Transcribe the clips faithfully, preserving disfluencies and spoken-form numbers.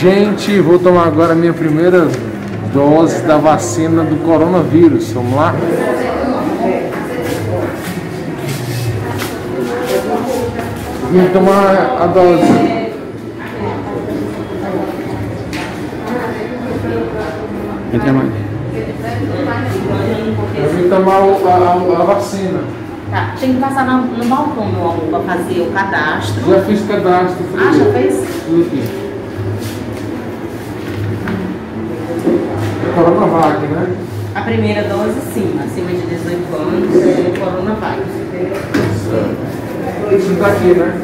Gente, vou tomar agora a minha primeira dose da vacina do coronavírus. Vamos lá? Vim tomar a dose. Entra mais. Eu vim tomar o, a, a, a vacina. Tá, tem que passar no, no balcão, meu amor, para fazer o cadastro. Já fiz cadastro. Ah, já fez? Tudo aqui. É Coronavac, né? A primeira dose, sim, acima de dezoito anos, é Coronavac. Certo. Isso tá aqui, né?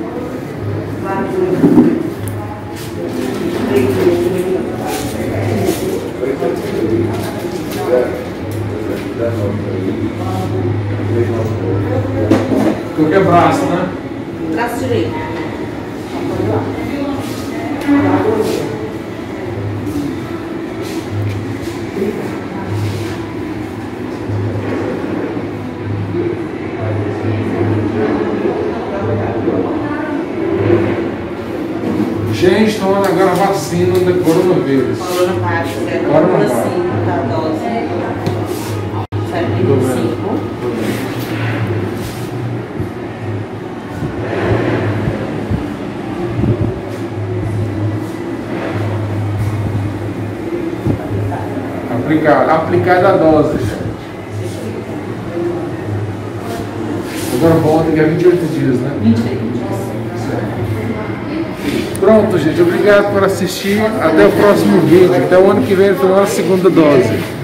Qualquer braço, né? Braço direito. Gente, tomando agora a vacina do coronavírus. Coronavac, é Coronavac. cinco da dose. setenta e cinco. Aplicar, aplicar a dose. Agora volta que é vinte e oito dias, né? vinte e oito dias. Pronto, gente. Obrigado por assistir. Até o próximo vídeo. Até o ano que vem, tomar a segunda dose.